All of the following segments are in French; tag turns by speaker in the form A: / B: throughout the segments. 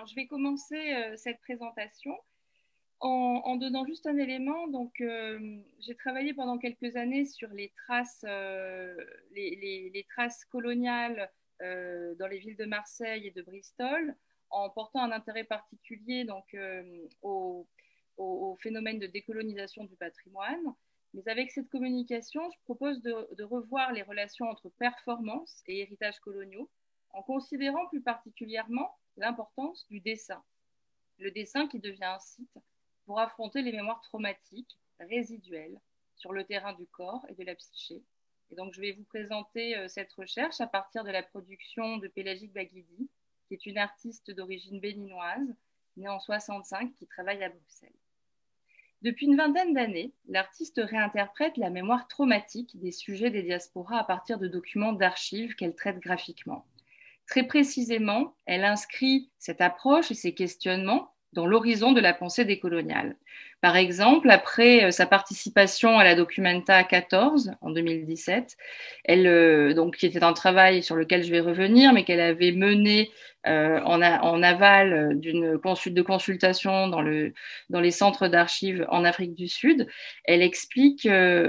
A: je vais commencer cette présentation en donnant juste un élément. Donc, j'ai travaillé pendant quelques années sur les traces, les traces coloniales dans les villes de Marseille et de Bristol, en portant un intérêt particulier donc, au phénomène de décolonisation du patrimoine. Mais avec cette communication, je propose de revoir les relations entre performance et héritage coloniaux, en considérant plus particulièrement l'importance du dessin. Le dessin qui devient un site pour affronter les mémoires traumatiques résiduelles sur le terrain du corps et de la psyché. Et donc, je vais vous présenter cette recherche à partir de la production de Pélagique Baguidi, qui est une artiste d'origine béninoise, née en 1965, qui travaille à Bruxelles. Depuis une vingtaine d'années, l'artiste réinterprète la mémoire traumatique des sujets des diasporas à partir de documents d'archives qu'elle traite graphiquement. Très précisément, elle inscrit cette approche et ces questionnements dans l'horizon de la pensée décoloniale. Par exemple, après sa participation à la Documenta 14 en 2017, qui était un travail sur lequel je vais revenir, mais qu'elle avait mené en aval de consultation dans les centres d'archives en Afrique du Sud, elle explique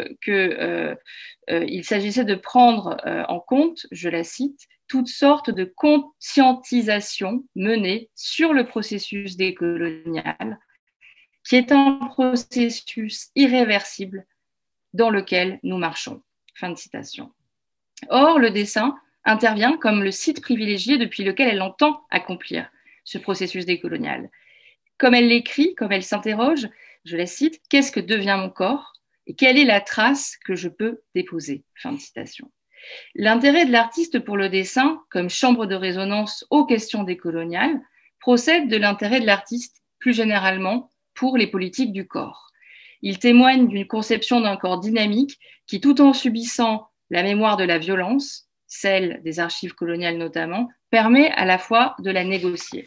A: qu'il s'agissait de prendre en compte, je la cite, toutes sortes de conscientisation menée sur le processus décolonial, qui est un processus irréversible dans lequel nous marchons. Fin de citation. Or, le dessin intervient comme le site privilégié depuis lequel elle entend accomplir ce processus décolonial. Comme elle l'écrit, comme elle s'interroge, je la cite, « Qu'est-ce que devient mon corps et quelle est la trace que je peux déposer ?» Fin de citation. L'intérêt de l'artiste pour le dessin, comme chambre de résonance aux questions décoloniales, procède de l'intérêt de l'artiste, plus généralement, pour les politiques du corps. Il témoigne d'une conception d'un corps dynamique qui, tout en subissant la mémoire de la violence, celle des archives coloniales notamment, permet à la fois de la négocier.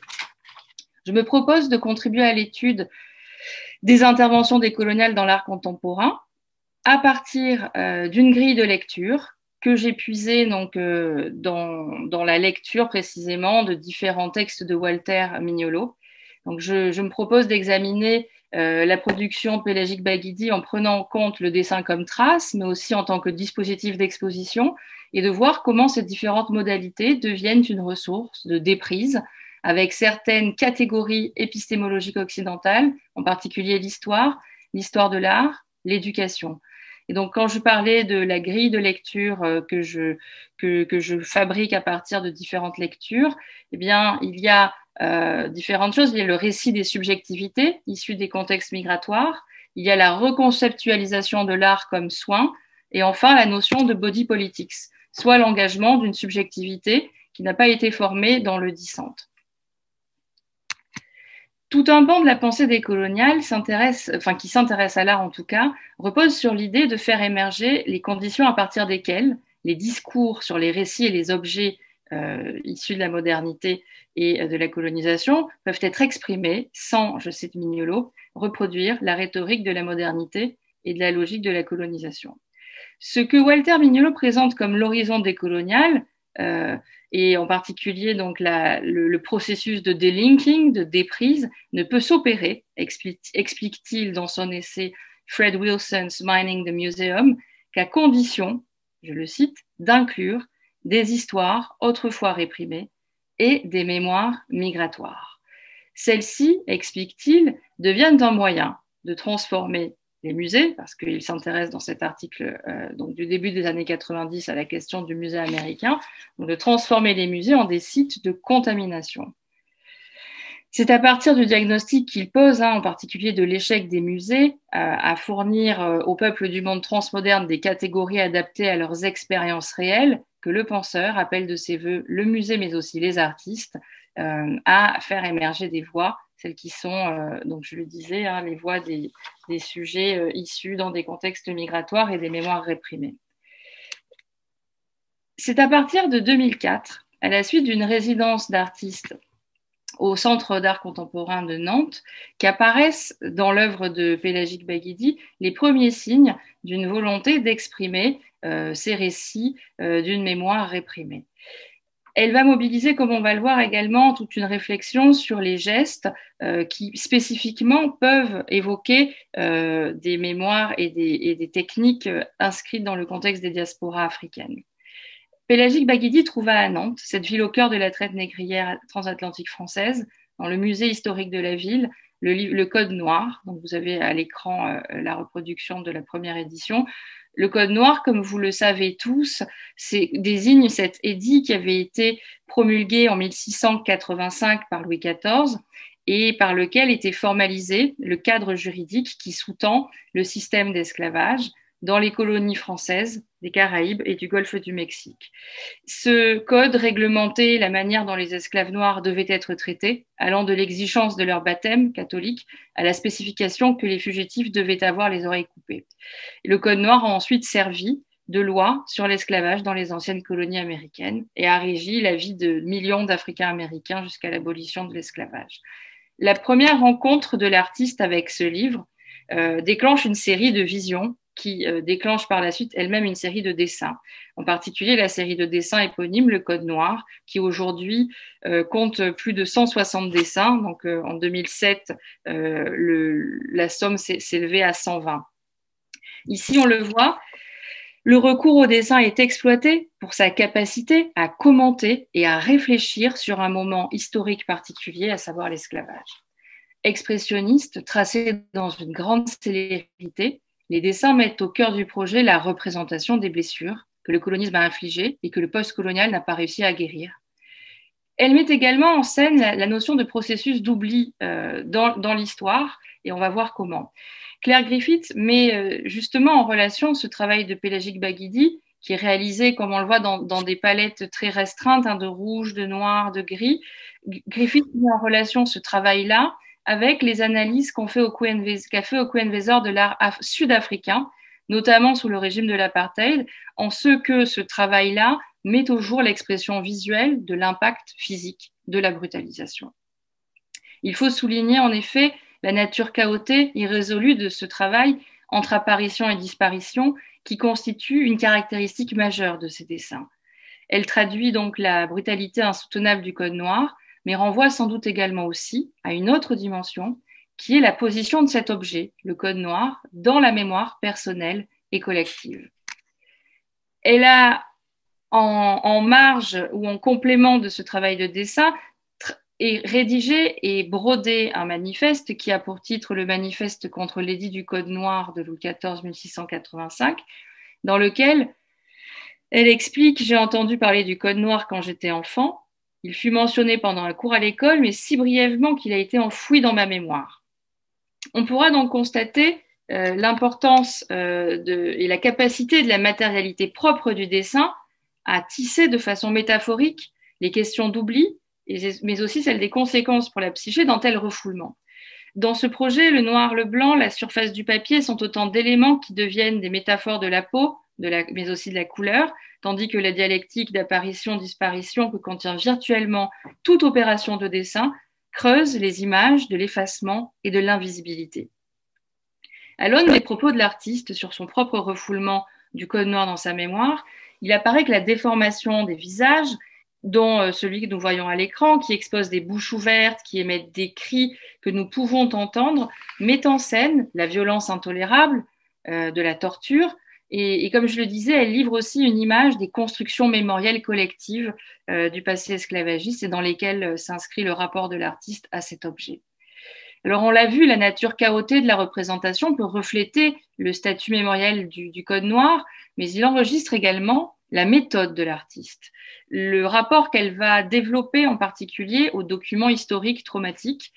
A: Je me propose de contribuer à l'étude des interventions décoloniales dans l'art contemporain à partir d'une grille de lecture que j'ai puisée donc, dans la lecture précisément de différents textes de Walter Mignolo. Donc, je me propose d'examiner la production Pélagique Baguidi en prenant en compte le dessin comme trace, mais aussi en tant que dispositif d'exposition, et de voir comment ces différentes modalités deviennent une ressource de déprise avec certaines catégories épistémologiques occidentales, en particulier l'histoire de l'art, l'éducation. Et donc, quand je parlais de la grille de lecture que je fabrique à partir de différentes lectures, eh bien, il y a différentes choses. Il y a le récit des subjectivités issues des contextes migratoires, il y a la reconceptualisation de l'art comme soin, et enfin la notion de body politics, soit l'engagement d'une subjectivité qui n'a pas été formée dans le dissent. Tout un pan de la pensée décoloniale qui s'intéresse à l'art en tout cas, repose sur l'idée de faire émerger les conditions à partir desquelles les discours sur les récits et les objets issus de la modernité et de la colonisation peuvent être exprimés sans, je cite Mignolo, reproduire la rhétorique de la modernité et de la logique de la colonisation. Ce que Walter Mignolo présente comme l'horizon décolonial, et en particulier donc le processus de délinking, de déprise, ne peut s'opérer, explique-t-il dans son essai Fred Wilson's Mining the Museum, qu'à condition, je le cite, d'inclure des histoires autrefois réprimées et des mémoires migratoires. Celles-ci, explique-t-il, deviennent un moyen de transformer les musées, parce qu'il s'intéresse dans cet article donc du début des années 90 à la question du musée américain, donc de transformer les musées en des sites de contamination. C'est à partir du diagnostic qu'il pose, en particulier de l'échec des musées, à fournir au peuple du monde transmoderne des catégories adaptées à leurs expériences réelles, que le penseur appelle de ses voeux le musée, mais aussi les artistes, à faire émerger des voix, celles qui sont, donc je le disais, les voix des sujets issus dans des contextes migratoires et des mémoires réprimées. C'est à partir de 2004, à la suite d'une résidence d'artistes au Centre d'art contemporain de Nantes, qu'apparaissent dans l'œuvre de Pélagique Baguidi les premiers signes d'une volonté d'exprimer ces récits d'une mémoire réprimée. Elle va mobiliser, comme on va le voir également, toute une réflexion sur les gestes qui spécifiquement peuvent évoquer des mémoires et des techniques inscrites dans le contexte des diasporas africaines. Pélagique Baguidi trouva à Nantes, cette ville au cœur de la traite négrière transatlantique française, dans le musée historique de la ville, le Code Noir. Donc vous avez à l'écran la reproduction de la première édition. Le Code Noir, comme vous le savez tous, désigne cet édit qui avait été promulgué en 1685 par Louis XIV et par lequel était formalisé le cadre juridique qui sous-tend le système d'esclavage dans les colonies françaises des Caraïbes et du Golfe du Mexique. Ce code réglementait la manière dont les esclaves noirs devaient être traités, allant de l'exigence de leur baptême catholique à la spécification que les fugitifs devaient avoir les oreilles coupées. Le Code noir a ensuite servi de loi sur l'esclavage dans les anciennes colonies américaines et a régi la vie de millions d'Africains américains jusqu'à l'abolition de l'esclavage. La première rencontre de l'artiste avec ce livre déclenche une série de visions qui déclenche par la suite elle-même une série de dessins. En particulier la série de dessins éponyme, le Code Noir, qui aujourd'hui compte plus de 160 dessins. Donc en 2007, la somme s'est élevée à 120. Ici, on le voit, le recours au dessin est exploité pour sa capacité à commenter et à réfléchir sur un moment historique particulier, à savoir l'esclavage. Expressionniste, tracé dans une grande célérité, les dessins mettent au cœur du projet la représentation des blessures que le colonisme a infligées et que le post-colonial n'a pas réussi à guérir. Elle met également en scène la notion de processus d'oubli dans l'histoire, et on va voir comment. Claire Griffith met justement en relation ce travail de Pélagique Baguidi, qui est réalisé, comme on le voit, dans des palettes très restreintes, de rouge, de noir, de gris. Griffith met en relation ce travail-là avec les analyses qu'a fait Okuenweser de l'art sud-africain, notamment sous le régime de l'apartheid, en ce que ce travail-là met au jour l'expression visuelle de l'impact physique de la brutalisation. Il faut souligner en effet la nature chaotique, irrésolue de ce travail entre apparition et disparition qui constitue une caractéristique majeure de ces dessins. Elle traduit donc la brutalité insoutenable du Code noir, mais renvoie sans doute également aussi à une autre dimension, qui est la position de cet objet, le Code noir, dans la mémoire personnelle et collective. Elle a, en marge ou en complément de ce travail de dessin, rédigé et brodé un manifeste qui a pour titre le Manifeste contre l'édit du Code noir de Louis XIV 1685, dans lequel elle explique « J'ai entendu parler du Code noir quand j'étais enfant. Il fut mentionné pendant un cours à l'école, mais si brièvement qu'il a été enfoui dans ma mémoire. » On pourra donc constater l'importance et la capacité de la matérialité propre du dessin à tisser de façon métaphorique les questions d'oubli, mais aussi celles des conséquences pour la psyché d'un tel refoulement. Dans ce projet, le noir, le blanc, la surface du papier sont autant d'éléments qui deviennent des métaphores de la peau, mais aussi de la couleur, tandis que la dialectique d'apparition-disparition que contient virtuellement toute opération de dessin creuse les images de l'effacement et de l'invisibilité. À l'aune des propos de l'artiste sur son propre refoulement du Code noir dans sa mémoire, il apparaît que la déformation des visages, dont celui que nous voyons à l'écran, qui expose des bouches ouvertes, qui émettent des cris que nous pouvons entendre, met en scène la violence intolérable de la torture. Et comme je le disais, elle livre aussi une image des constructions mémorielles collectives du passé esclavagiste et dans lesquelles s'inscrit le rapport de l'artiste à cet objet. Alors on l'a vu, la nature chaotique de la représentation peut refléter le statut mémoriel du Code noir, mais il enregistre également la méthode de l'artiste, le rapport qu'elle va développer en particulier aux documents historiques traumatiques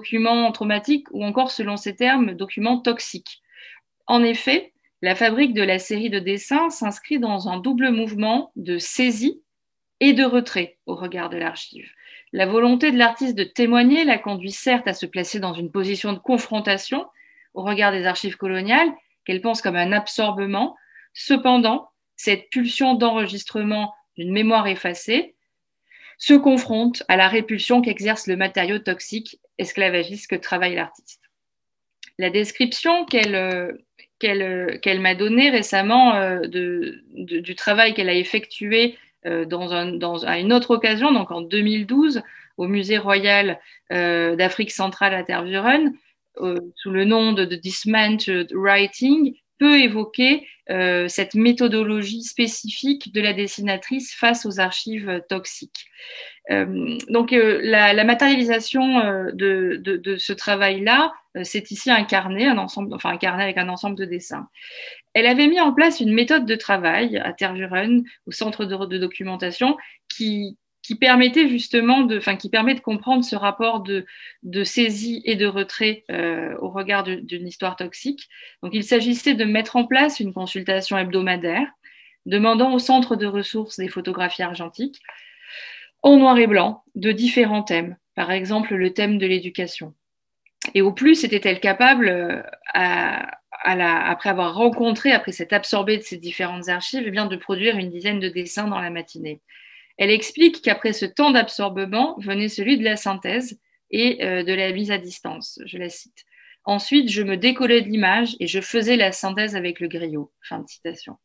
A: ou encore, selon ses termes, documents toxiques. En effet, la fabrique de la série de dessins s'inscrit dans un double mouvement de saisie et de retrait au regard de l'archive. La volonté de l'artiste de témoigner la conduit certes à se placer dans une position de confrontation au regard des archives coloniales, qu'elle pense comme un absorbement. Cependant, cette pulsion d'enregistrement d'une mémoire effacée se confronte à la répulsion qu'exerce le matériau toxique esclavagiste que travaille l'artiste. La description qu'elle m'a donnée récemment du travail qu'elle a effectué à une autre occasion, donc en 2012, au Musée royal d'Afrique centrale à Tervuren, sous le nom de Dismantled Writing, peut évoquer cette méthodologie spécifique de la dessinatrice face aux archives toxiques. Donc la matérialisation de ce travail-là, c'est ici un carnet, un carnet avec un ensemble de dessins. Elle avait mis en place une méthode de travail à Tervuren, au centre de documentation, qui permettait justement qui permet de comprendre ce rapport de saisie et de retrait au regard d'une histoire toxique. Donc, il s'agissait de mettre en place une consultation hebdomadaire, demandant au centre de ressources des photographies argentiques, en noir et blanc, de différents thèmes, par exemple le thème de l'éducation. Et au plus était-elle capable, après avoir rencontré, après s'être absorbée de ces différentes archives, de produire une dizaine de dessins dans la matinée. Elle explique qu'après ce temps d'absorbement venait celui de la synthèse et de la mise à distance. Je la cite. Ensuite, je me décollais de l'image et je faisais la synthèse avec le griot. Fin de citation.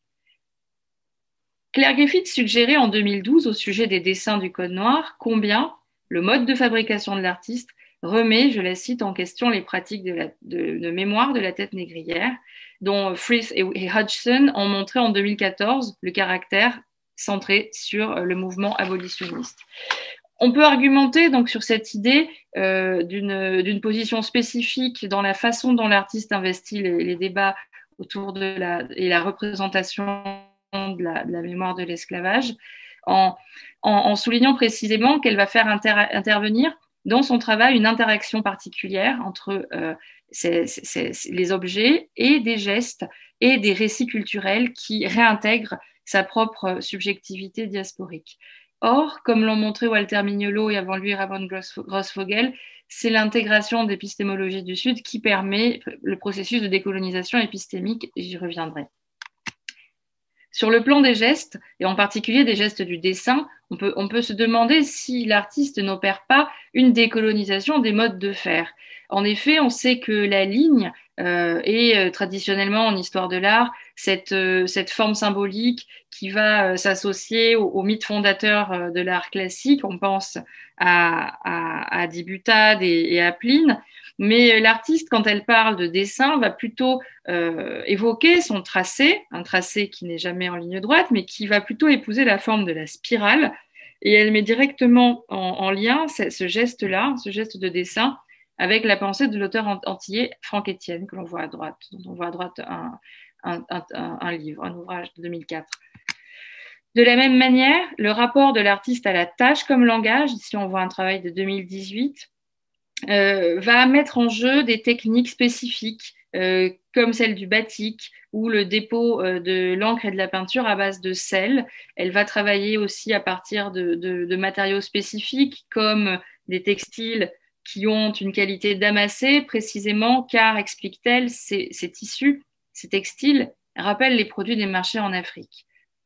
A: Claire Griffith suggérait en 2012 au sujet des dessins du Code noir combien le mode de fabrication de l'artiste remet, je la cite, en question les pratiques de mémoire de la tête négrière, dont Frith et Hodgson ont montré en 2014 le caractère centré sur le mouvement abolitionniste. On peut argumenter donc sur cette idée d'une position spécifique dans la façon dont l'artiste investit les débats autour de la représentation de la mémoire de l'esclavage, en soulignant précisément qu'elle va faire intervenir dans son travail une interaction particulière entre les objets et des gestes et des récits culturels qui réintègrent sa propre subjectivité diasporique. Or, comme l'ont montré Walter Mignolo et avant lui Ramon Grossfogel, c'est l'intégration d'épistémologie du Sud qui permet le processus de décolonisation épistémique, et j'y reviendrai. Sur le plan des gestes, et en particulier des gestes du dessin, on peut se demander si l'artiste n'opère pas une décolonisation des modes de faire. En effet, on sait que la ligne est traditionnellement en histoire de l'art cette forme symbolique qui va s'associer au mythe fondateur de l'art classique. On pense à Die Butade et à Pline. Mais l'artiste, quand elle parle de dessin, va plutôt évoquer son tracé, un tracé qui n'est jamais en ligne droite, mais qui va plutôt épouser la forme de la spirale. Et elle met directement en lien ce geste-là, ce geste de dessin, avec la pensée de l'auteur antillais Franck Etienne, que l'on voit à droite, dont on voit à droite un livre, un ouvrage de 2004. De la même manière, le rapport de l'artiste à la tâche comme langage, ici on voit un travail de 2018, va mettre en jeu des techniques spécifiques comme celle du batik ou le dépôt de l'encre et de la peinture à base de sel. Elle va travailler aussi à partir de matériaux spécifiques comme des textiles qui ont une qualité damassée précisément car, explique-t-elle, ces tissus, ces textiles rappellent les produits des marchés en Afrique.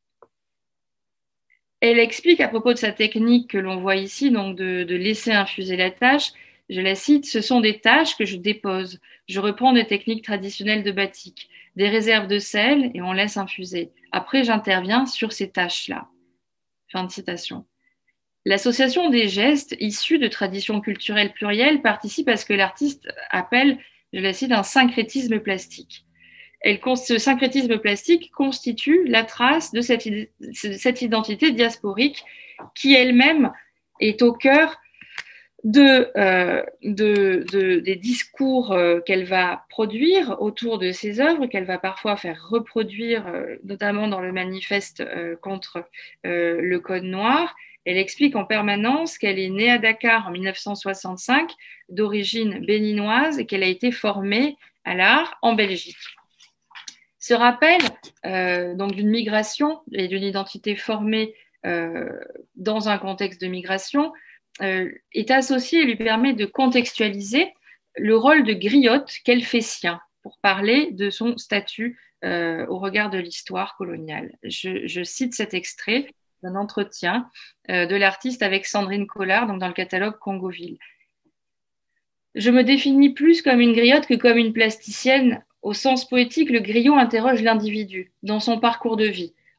A: Elle explique à propos de sa technique que l'on voit ici, donc de laisser infuser la tâche. Je la cite, ce sont des tâches que je dépose. Je reprends des techniques traditionnelles de batik, des réserves de sel et on laisse infuser. Après, j'interviens sur ces tâches-là. Fin de citation. L'association des gestes issus de traditions culturelles plurielles participe à ce que l'artiste appelle, je la cite, un syncrétisme plastique. Ce syncrétisme plastique constitue la trace de cette identité diasporique qui elle-même est au cœur des discours qu'elle va produire autour de ses œuvres, qu'elle va parfois faire reproduire, notamment dans le manifeste contre le Code noir. Elle explique en permanence qu'elle est née à Dakar en 1965, d'origine béninoise, et qu'elle a été formée à l'art en Belgique. Ce rappel donc d'une migration et d'une identité formée dans un contexte de migration est associé et lui permet de contextualiser le rôle de griotte qu'elle fait sien pour parler de son statut au regard de l'histoire coloniale. Je cite cet extrait d'un entretien de l'artiste avec Sandrine Collard, donc dans le catalogue Congoville. Je me définis plus comme une griotte que comme une plasticienne. Au sens poétique, le griot interroge l'individu dans son parcours de vie,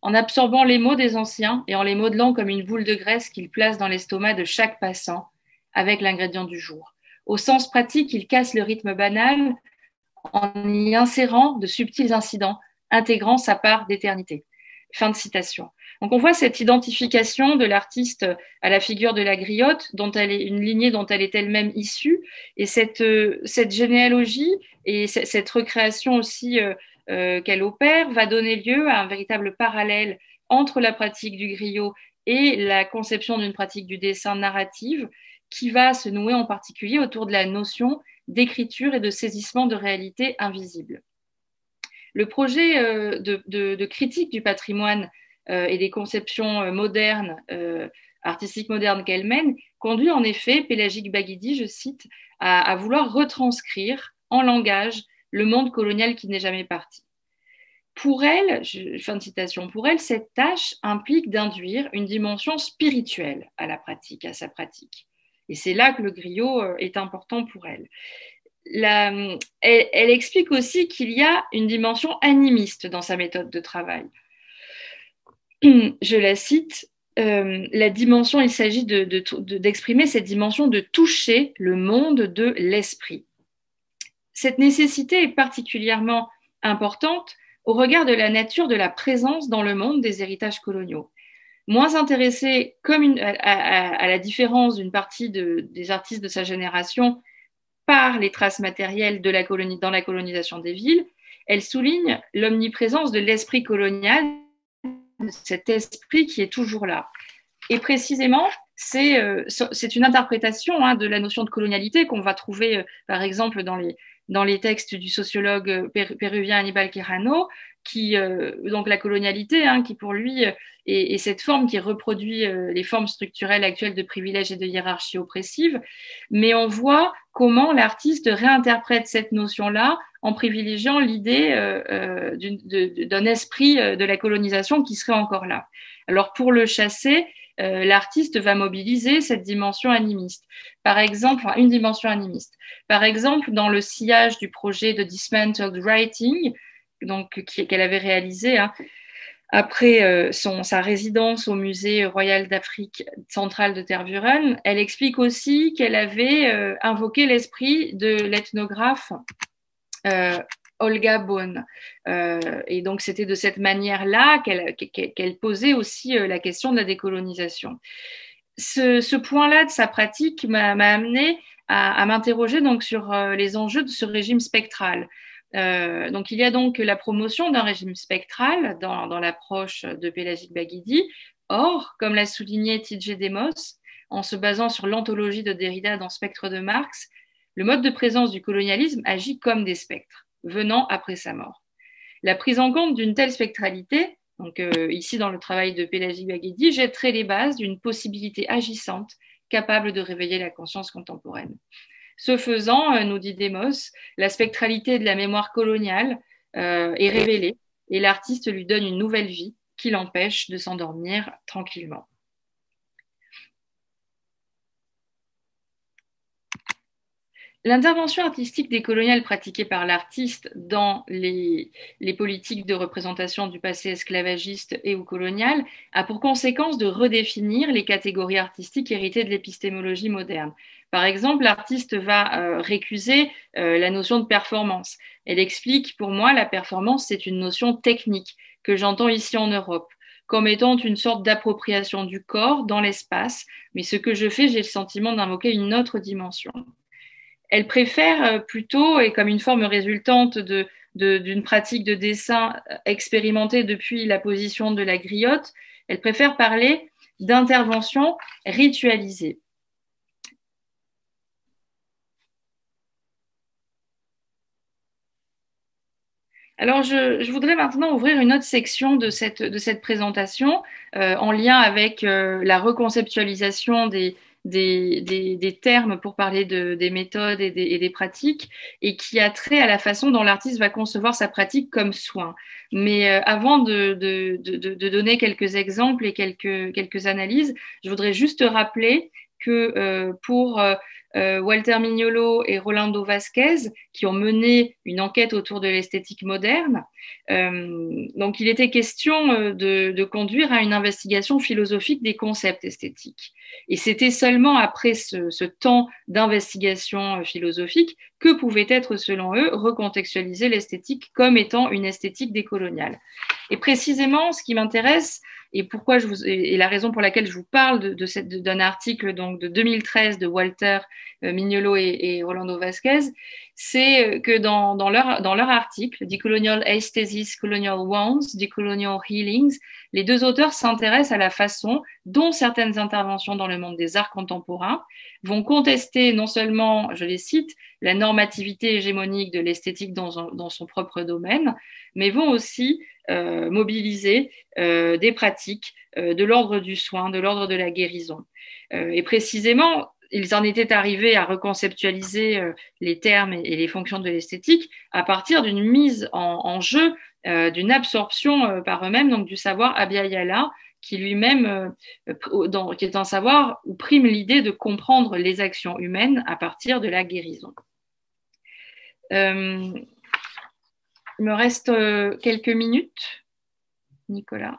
A: en absorbant les mots des anciens et en les modelant comme une boule de graisse qu'il place dans l'estomac de chaque passant avec l'ingrédient du jour. Au sens pratique, il casse le rythme banal en y insérant de subtils incidents, intégrant sa part d'éternité. Fin de citation. Donc on voit cette identification de l'artiste à la figure de la griotte, dont elle est une lignée dont elle est elle-même issue, et cette généalogie et cette recréation aussi qu'elle opère va donner lieu à un véritable parallèle entre la pratique du griot et la conception d'une pratique du dessin narrative qui va se nouer en particulier autour de la notion d'écriture et de saisissement de réalité invisible. Le projet de critique du patrimoine et des conceptions modernes, artistiques modernes qu'elle mène, conduit en effet Pélagique Baguidi, je cite, à vouloir retranscrire en langage le monde colonial qui n'est jamais parti. Pour elle, fin de citation, pour elle, cette tâche implique d'induire une dimension spirituelle à la pratique, à sa pratique. Et c'est là que le griot est important pour elle. Elle explique aussi qu'il y a une dimension animiste dans sa méthode de travail. Je la cite, la dimension, il s'agit d'exprimer cette dimension de toucher le monde de l'esprit. Cette nécessité est particulièrement importante au regard de la nature de la présence dans le monde des héritages coloniaux. Moins intéressée, à la différence d'une partie des artistes de sa génération, par les traces matérielles dans la colonisation des villes, elle souligne l'omniprésence de l'esprit colonial, de cet esprit qui est toujours là. Et précisément, c'est une interprétation de la notion de colonialité qu'on va trouver, par exemple, dans les textes du sociologue péruvien Aníbal Quijano, donc la colonialité, qui pour lui est cette forme qui reproduit les formes structurelles actuelles de privilèges et de hiérarchies oppressives, mais on voit comment l'artiste réinterprète cette notion-là en privilégiant l'idée d'un esprit de la colonisation qui serait encore là. Alors pour le chasser, l'artiste va mobiliser cette dimension animiste. Par exemple, une dimension animiste. Par exemple, dans le sillage du projet de Dismantled Writing, qu'elle avait réalisé après sa résidence au Musée royal d'Afrique centrale de Tervuren, elle explique aussi qu'elle avait invoqué l'esprit de l'ethnographe Olga Bone. Et donc, c'était de cette manière-là qu'elle posait aussi la question de la décolonisation. Ce point-là de sa pratique m'a amené à m'interroger donc sur les enjeux de ce régime spectral. Donc, il y a donc la promotion d'un régime spectral dans l'approche de Pélagique Baguidi. Or, comme l'a souligné T.J. Demos, en se basant sur l'anthologie de Derrida dans Spectre de Marx, le mode de présence du colonialisme agit comme des spectres, venant après sa mort. La prise en compte d'une telle spectralité, donc ici dans le travail de Pélagique Baguidi, jetterait les bases d'une possibilité agissante capable de réveiller la conscience contemporaine. Ce faisant, nous dit Demos, la spectralité de la mémoire coloniale est révélée et l'artiste lui donne une nouvelle vie qui l'empêche de s'endormir tranquillement. L'intervention artistique décoloniale pratiquée par l'artiste dans les politiques de représentation du passé esclavagiste et ou colonial a pour conséquence de redéfinir les catégories artistiques héritées de l'épistémologie moderne. Par exemple, l'artiste va récuser la notion de performance. Elle explique, pour moi, la performance, c'est une notion technique que j'entends ici en Europe, comme étant une sorte d'appropriation du corps dans l'espace, mais ce que je fais, j'ai le sentiment d'invoquer une autre dimension. Elle préfère plutôt, et comme une forme résultante d'une pratique de dessin expérimentée depuis la position de la griotte, elle préfère parler d'intervention ritualisée. Alors, je voudrais maintenant ouvrir une autre section de cette présentation en lien avec la reconceptualisation des termes pour parler des méthodes et des pratiques et qui a trait à la façon dont l'artiste va concevoir sa pratique comme soin. Mais avant de donner quelques exemples et quelques analyses, je voudrais juste rappeler que pour Walter Mignolo et Rolando Vasquez, qui ont mené une enquête autour de l'esthétique moderne, Donc, il était question de conduire à une investigation philosophique des concepts esthétiques. Et c'était seulement après ce temps d'investigation philosophique que pouvait être, selon eux, recontextualiser l'esthétique comme étant une esthétique décoloniale. Et précisément, ce qui m'intéresse, et la raison pour laquelle je vous parle d'un article donc, de 2013 de Walter Mignolo et Rolando Vasquez, c'est que dans leur article, Decolonial Aesthesis, Colonial Wounds, Decolonial Healings, les deux auteurs s'intéressent à la façon dont certaines interventions dans le monde des arts contemporains vont contester non seulement, je les cite, la normativité hégémonique de l'esthétique dans son propre domaine, mais vont aussi mobiliser des pratiques de l'ordre du soin, de l'ordre de la guérison. Et précisément, ils en étaient arrivés à reconceptualiser les termes et les fonctions de l'esthétique à partir d'une mise en jeu, d'une absorption par eux-mêmes, donc du savoir Abhyayala, qui lui-même, qui est un savoir où prime l'idée de comprendre les actions humaines à partir de la guérison. Il me reste quelques minutes. Nicolas.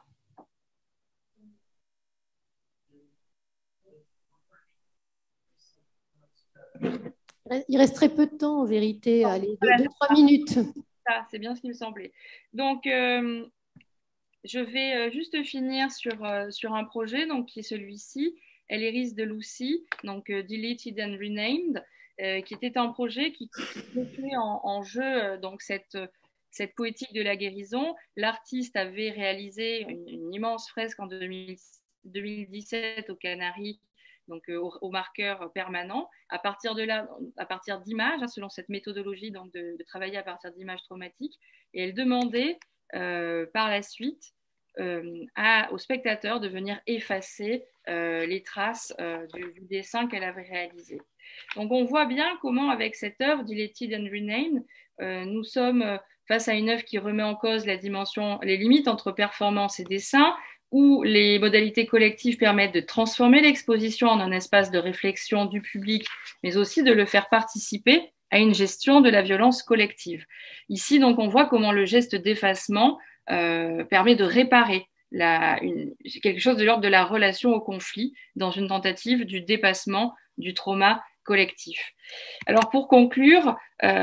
B: Il reste très peu de temps, en vérité. Allez, 2-3 minutes.
A: C'est bien ce qui me semblait. Donc, je vais juste finir sur un projet donc, qui est celui-ci, Elleris de Lucy, donc Deleted and Renamed, qui était un projet qui mettait en jeu donc cette poétique de la guérison. L'artiste avait réalisé une immense fresque en 2017 aux Canaries, donc au marqueur permanent, à partir d'images, hein, selon cette méthodologie donc de travailler à partir d'images traumatiques. Et elle demandait par la suite au spectateur de venir effacer les traces du dessin qu'elle avait réalisé. Donc on voit bien comment avec cette œuvre, Deleted and Renamed, nous sommes face à une œuvre qui remet en cause les limites entre performance et dessin, où les modalités collectives permettent de transformer l'exposition en un espace de réflexion du public, mais aussi de le faire participer à une gestion de la violence collective. Ici, donc, on voit comment le geste d'effacement permet de réparer quelque chose de l'ordre de la relation au conflit dans une tentative du dépassement du trauma collectif. Alors pour conclure,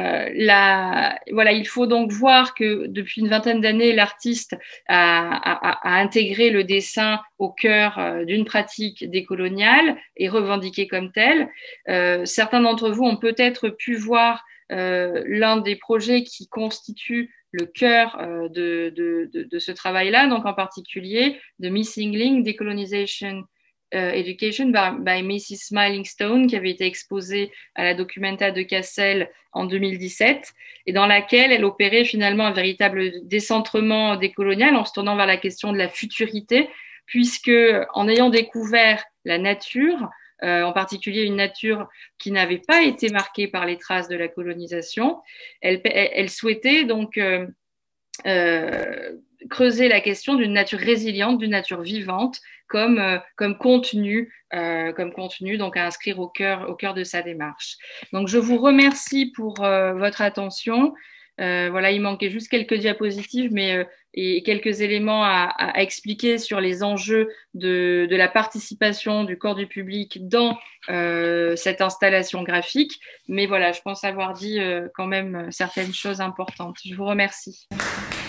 A: il faut donc voir que depuis une vingtaine d'années, l'artiste a intégré le dessin au cœur d'une pratique décoloniale et revendiquée comme telle. Certains d'entre vous ont peut-être pu voir l'un des projets qui constitue le cœur de ce travail-là, donc en particulier The Missing Link, Decolonization Education by Mrs. Smiling Stone, qui avait été exposée à la Documenta de Cassel en 2017, et dans laquelle elle opérait finalement un véritable décentrement décolonial en se tournant vers la question de la futurité, puisque en ayant découvert la nature, en particulier une nature qui n'avait pas été marquée par les traces de la colonisation, elle souhaitait donc creuser la question d'une nature résiliente, d'une nature vivante, comme contenu, donc à inscrire au cœur de sa démarche. Donc je vous remercie pour votre attention. Il manquait juste quelques diapositives, et quelques éléments à expliquer sur les enjeux de la participation du corps du public dans cette installation graphique. Mais voilà, je pense avoir dit quand même certaines choses importantes. Je vous remercie.